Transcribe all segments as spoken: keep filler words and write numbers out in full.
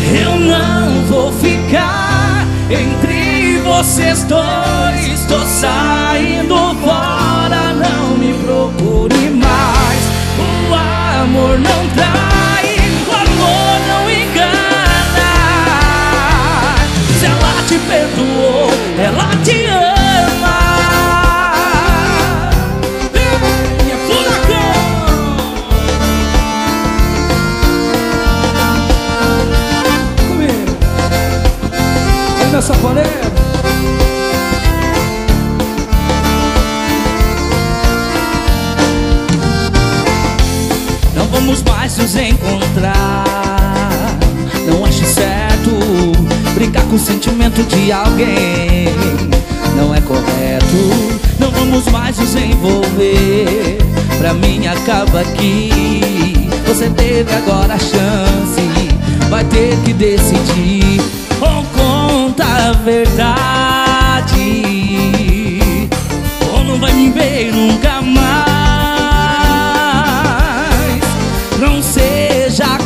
Eu não vou ficar entre vocês dois. Tô saindo fora, não me procure mais. O amor não trai, o amor não engana. Se ela te perdoou, ela te ama. E é furacão. Comigo. Aí nessa panela. Não vamos mais nos encontrar. Não acho certo brincar com o sentimento de alguém. Não é correto. Não vamos mais nos envolver. Pra mim acaba aqui. Você teve agora a chance. Vai ter que decidir. Ou conta a verdade, ou não vai me ver nunca mais. Não seja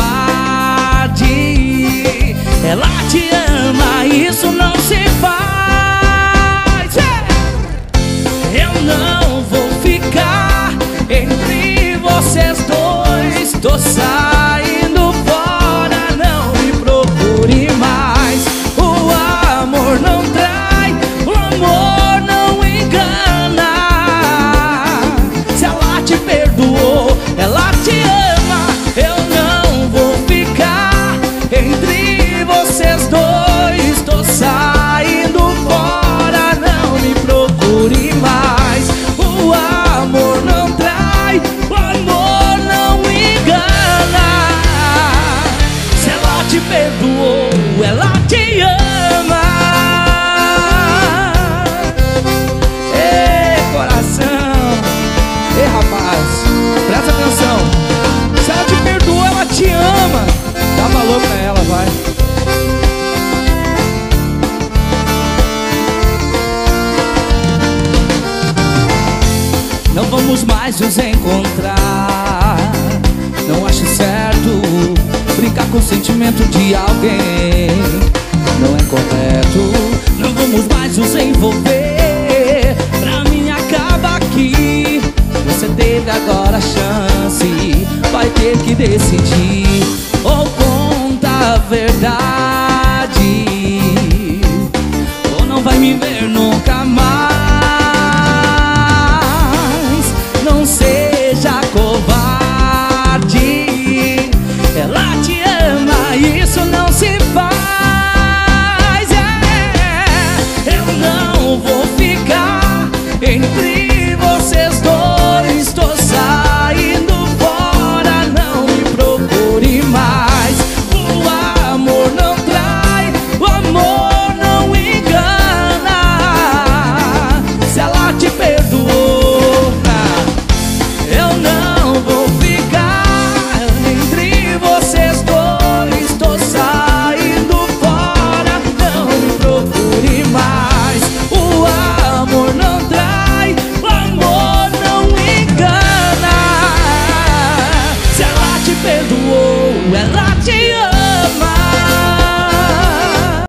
covarde. Ela te ama, isso não se faz. Eu não vou ficar entre vocês dois. Tô saindo fora, não me procure mais. O amor não trai, o amor não engana. Se ela te perdoou, ela te ama. Eu não vou ficar entre vocês dois. Tô saindo fora, não me procure mais. O amor não trai, o amor não engana. Se ela te perdoou, ela te ama. Ei, coração. Ei, rapaz, presta atenção. Se ela te perdoou, ela te ama. Dá valor pra ela, vai. Não vamos mais nos encontrar. Não acho certo brincar com o sentimento de alguém. Não é correto. Não vamos mais nos envolver. Pra mim acaba aqui. Você teve agora a chance. Vai ter que decidir.